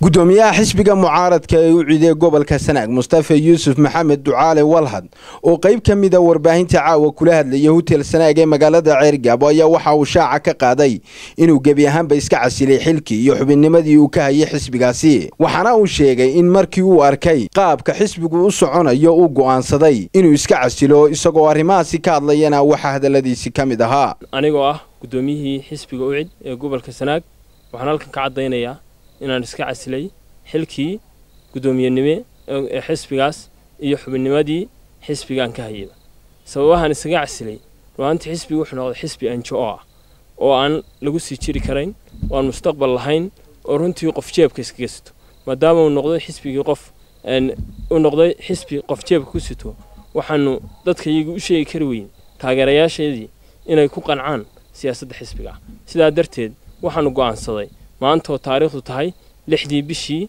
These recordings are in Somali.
gudoomiyaha xisbiga mucaaradka ee u ciiday gobolka Sanaag Mustafa Yuusuf Maxamed Ducaale Walhad oo qayb kamid ah warbaahinta caawa kula hadlayay hotel Sanaag ee magaalada Ceergaabo ayaa waxa uu shaaca ka qaaday inuu gebi ahaanba iska casilay xilkii iyo xubinnimadii uu ka hayay xisbigaasi waxaana uu sheegay in markii uu arkay qaabka xisbigu u soconayo uu go'aansaday inuu iska casilo isagoo arrimahaasi ka hadlayana waxa hadaladiisi kamid ahaa anigoo ah gudoomiyihii xisbiga u ciid ee gobolka Sanaag waxaan halkan ka cadeynayaa inaan iska casilay xilkii gudoomiyenimo ee xisbigaas iyo xubinnimadii xisbigan ka hayay sababahan isaga casilay ruuxantii xisbigu wuxuu noqday xisbi NGO ah oo aan lagu sii jiri karayn oo aan mustaqbal lahayn oo runtii qof jeebka iska gasto maadaama uu noqday xisbigii qof jeebka ku sito waxaanu dadka iyagu u sheegi kari weyn taageerayaasheedii inay ku qancaan siyaasadda xisbiga sidaa darteed waxaanu go'aansaday maanta oo taariikhdu tahay 6 bishii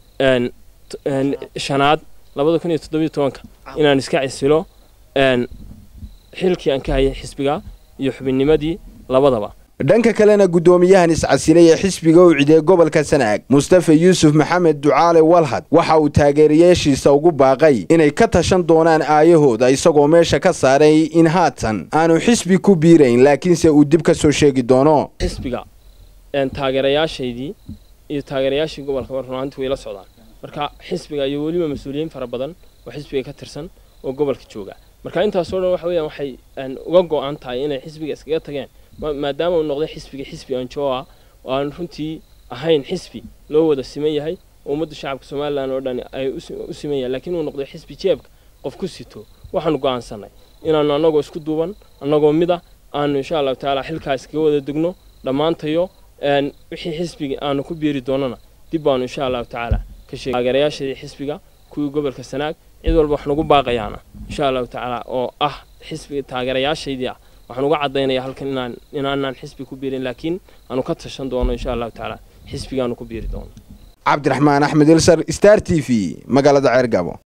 shanaad 2017 inaan iska casilo xilkii aan ka hayay xisbiga iyo xubinnimadii labadaba dhanka kalena gudoomiyahan iscasilay ee xisbiga u ciiday gobolka Sanaag Mustafa Yuusuf Maxamed Ducaale Walhad waxa uu taageerayaashiisa ugu baaqay inay ka tashan doonaan aayahooda isagoo meesha ka saaray in haatan aanu xisbi ku biirayn laakiinse uu dib ka soo sheegi doono xisbiga taageerayaasheedii iyo taageerayaashii gobolka runtii way la socdaan marka xisbiga iyo waliba mas'uuliyiin fara badan oo xisbiga ka tirsan oo gobolka jooga marka intaas oo dhan waxa weeyaan waxay uga go'an tahay inay xisbiga iskaga tageen maadaama uu noqday xisbi NGO ah oo aan runtii ahayn xisbi loo wada siman yahay ummadda shacabka Soomaaliland oo dhan ay u siman yahay laakiin uu noqday xisbi jeebka qof ku sito waxaan go'aansanay inaan anagoo isku duuban anagoo mid ah aan insha Allah taala xilkaas kaga wada degno dhamaantayo wixii xisbiga aanu ku biiri doonana dib baan insha Allah taala ka sheegay taageerayaashii xisbiga kuwa gobolka Sanaag cid walba wax nagu baaqayana insha Allah taala oo ah xisbiga taageerayaashii waxaan uga cadeynayaa halkan inaan xisbi ku biirin laakiin aanu ka tashan doono insha Allah taala xisbigaanu ku biiri doono Cabdiraxmaan Axmed Elsar Star TV magaalada Ceergaabo